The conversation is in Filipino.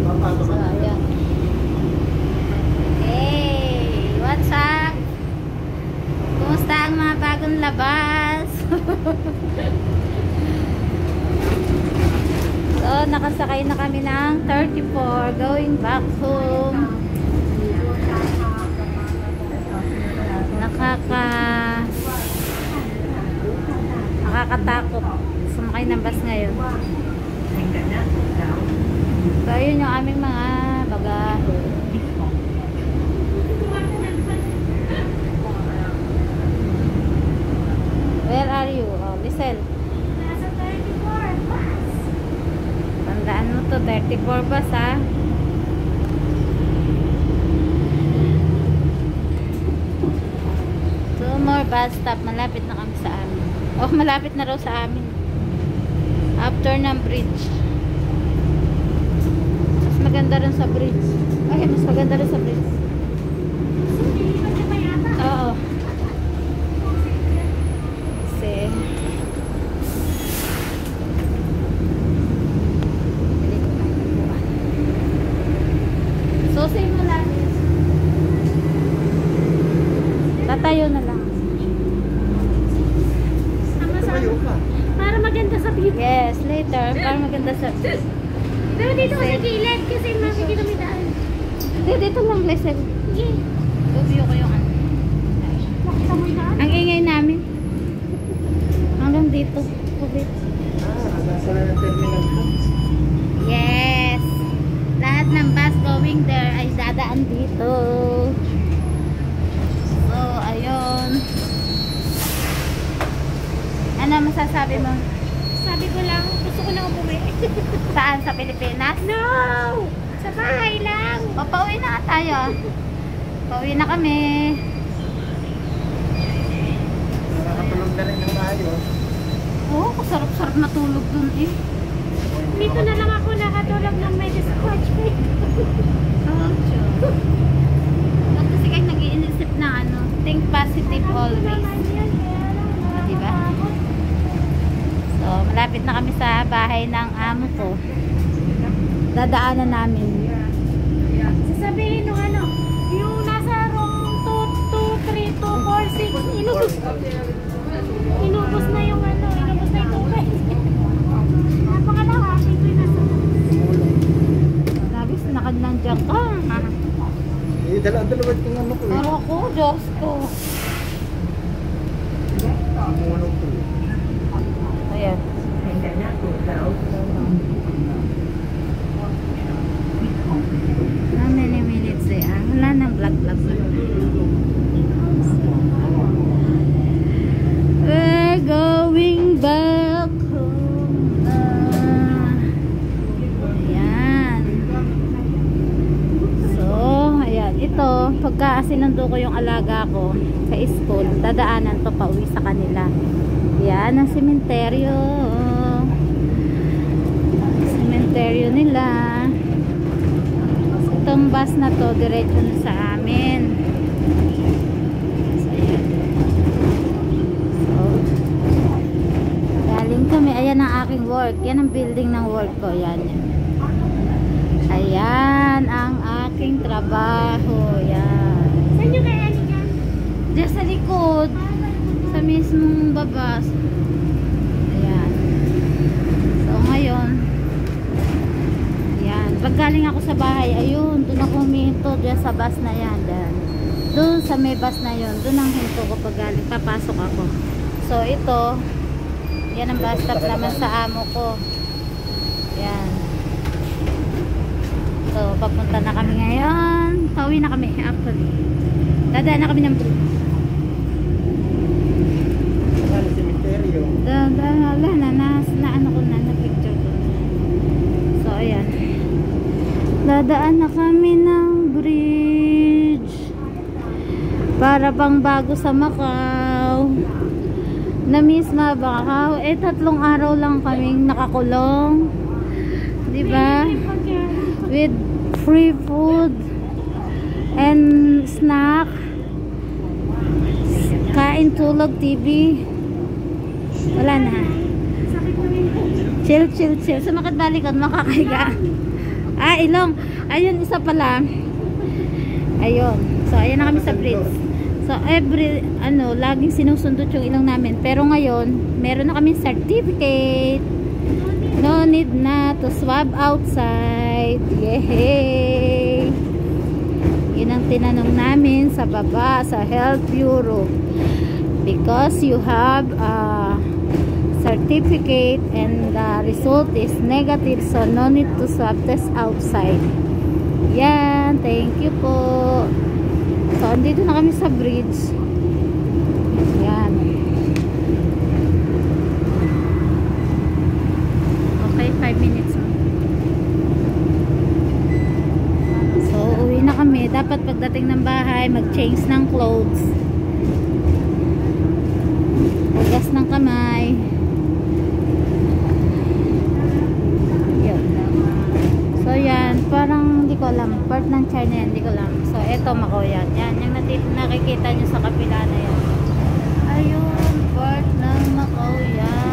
So, ayan. Hey, what's up? Kumusta ang mga bagong labas? So, nakasakay na kami ng 34 going back home. Nakakatakot sumakay ng bus ngayon. So, yun yung aming mga bagahe. Where are you? Oh, Lisel. Nasa 34 bus. Tandaan mo to, 34 bus ha. Two more bus stop. Malapit na kami sa amin. Oh, malapit na raw sa amin. After ng bridge. Mas maganda rin sa bridge. Ay, mas maganda rin sa bridge. Sumilipat ka pa yata. Oo. Kasi bili ko ng upuan. Susi mo lang. Tatayo na lang. Sama-sama. Para maganda sa view. Yes, later. Para maganda sa... Pero dito ko sa gilid kasi makikita mo daan. Dito lang, Lesel. Sige. Review ko yung ano. Makita mo yung daan. Ang ingay namin. Hanggang dito. Kubit. Nasa na ng terminal po. Yes. Lahat ng bus going there ay dadaan dito. So, ayun. Ano masasabi mo? Sabi ko lang, gusto ko lang umuwi. Saan? Sa Pilipinas? No! Sa bahay lang. Pauwi na tayo. Pauwi na kami. Nakakatulog na rin ng maayos. Oo, kasarap-sarap matulog dun eh. Dito na lang ako nakatulog ng may dispatch pay. Oh, sure. Kasi kayo nag-iinisip na ano, think positive always. Diba? So, malapit na kami sa bahay ng amo ko. Dadaanan namin. Sasabihin nung ano, yung nasa room 2, 2, 3, 2, 4, 6, inubos na yung ano, inubos na yung tubig. Napakalawa, ito yung nasa Lagi sinakad ng jack ka. Eh, dalawa-dalawa yung ano ko eh. Pero ako, Diyos ko. Tumulong ko eh. Ayan. How many minutes they are? Wala nang vlog-vlog. We're going back home na. Ayan. So, ayan. Ito, pagka sinundo ko yung alaga ko sa school, dadaanan to pa uwi sa kanila. Yan ang sementeryo. Sementeryo nila. Itong bus na to diretso na sa amin. So, galing kami. Ayan ang aking work. Yan ang building ng work ko. Yan. Ayan ang aking trabaho. Yan. Saan yung kaya ni Jan? Diyan sa likod. Sa mismong babas. Ayan. So ngayon, ayan, pag galing ako sa bahay, ayun, doon ako huminto, diyan sa bus na yan, diyan. Doon sa may bus na yun, doon ang hinto ko pag galing, papasok ako. So ito, yan ang bus stop naman sa amo ko. Ayan. So papunta na kami ngayon. Pauwi na kami actually. Dadaan na kami ng bridge. Sa cemetery. Wala na ano ko na picture ko. So ayan. Dadaan na kami ng bridge. Para bang bago sa Macau. Na-miss Macau. 3 araw lang kaming nakakulong. 'Di ba? With free food and snack. Kain, tulog, TV. Wala na. Sakit namin po. Chill. Sumakit balikan, makakahiga. Ilong. Ayun, isa pala. Ayun. So, ayan na kami sa bridge. So, laging sinusundot yung ilong namin. Pero ngayon, meron na kami certificate. No need na to swab outside. Yay! Yun ang tinanong namin sa baba, sa Health Bureau. Because you have a certificate and the result is negative, so no need to swab test outside. Yan, thank you po. So, andito na kami sa bridge. Yan. Okay, 5 minutes mo. So, uwi na kami. Dapat pagdating ng bahay, mag-change ng clothes. Hugas ng kamay. Yan. So, yan. Parang hindi ko alam. Part ng China yan, hindi ko alam. So, eto Macau yan. Yan, yung nakikita nyo sa kapila na yan. Ayun, part ng Macau yan.